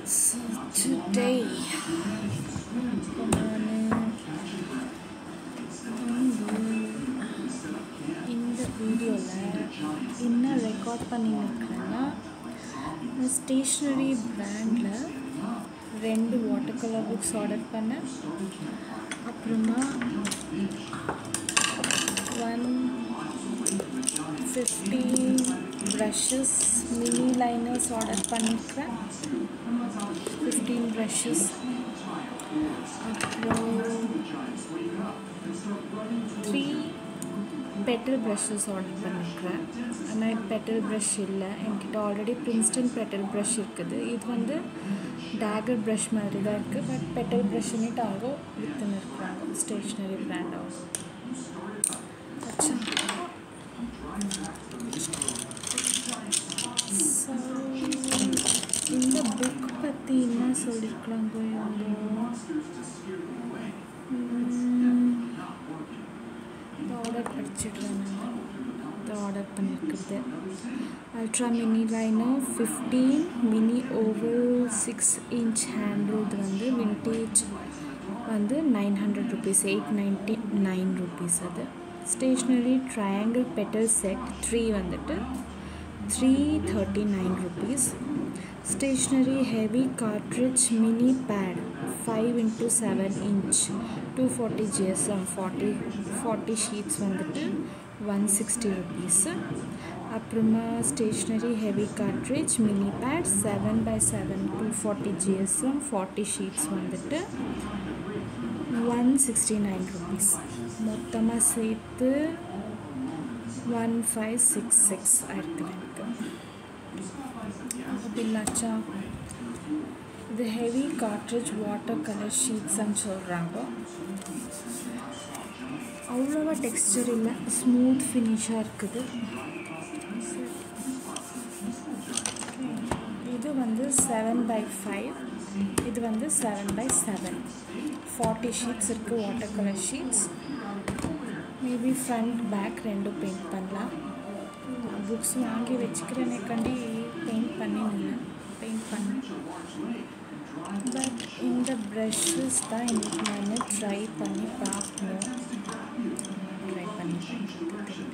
So today இந்த வீடியோவில் என்ன ரெக்கார்ட் பண்ணியிருக்கேன்னா ஸ்டேஷ்னரி பிராண்டில் 2 வாட்டர் கலர் புக்ஸ் ஆர்டர் பண்ணேன். அப்புறமா 150 brushes mini liners ஆர்டர் பண்ணியிருக்கேன். 15 brushes. அப்புறம் 3 petal brushes ஆர்டர் பண்ணியிருக்கிறேன். ஆனால் petal brush இல்லை, என்கிட்ட ஆல்ரெடி பிரின்ஸ்டன் petal brush இருக்குது. இது வந்து டேகர் ப்ரஷ் மாதிரி தான் இருக்குது, பட் petal brushன்னுட்டு அவங்க விற்றுன்னு இருக்கிறாங்க ஸ்டேஷ்னரி பிராண்ட். அவங்க ஸோ இந்த புக் பற்றி என்ன சொல்லியிருக்கலாம் போய் இந்த ஆர்டர் படிச்சிடுறேன். நான் இந்த ஆர்டர் பண்ணியிருக்கிறது ultra mini liner 15 mini oval 6 inch handle. இது வந்து விண்டேஜ் வந்து 900 rupees, 899 rupees. அது ஸ்டேஷ்னரி ட்ரையாங்கிள் பெட்டல் செட் 3 வந்துட்டு 339 rupees. Stationery heavy cartridge mini pad 5x7 inch 240 GSM 40 sheets வந்துட்டு 160 rupees. அப்புறமா stationery heavy cartridge mini pad 7x7 240 GSM 40 sheets வந்துட்டு 169 rupees. மொத்தமாக சேர்த்து 1566 ஆயிருக்கு எனக்கு. அப்படின்னாச்சா இது ஹெவி கார்ட்ரிட்ஜ் வாட்டர் கலர் ஷீட்ஸ்ன்னு சொல்கிறாங்க. அவ்வளோவா டெக்ஸ்டர் இல்லை, ஸ்மூத் ஃபினிஷாக இருக்குது. இது வந்து 7x5, இது வந்து 7x7 40 ஷீட்ஸ் இருக்குது. Water colour sheets. Maybe front back ரெண்டும் பெயிண்ட் பண்ணலாம். புக்ஸ் வாங்கி வச்சுக்கிறேனேக்காண்டி பெயிண்ட் பண்ணேன். பட் இந்த ப்ரஷஸ் தான் இன்றைக்கி நான் ட்ரை பண்ணி பார்க்கணும்.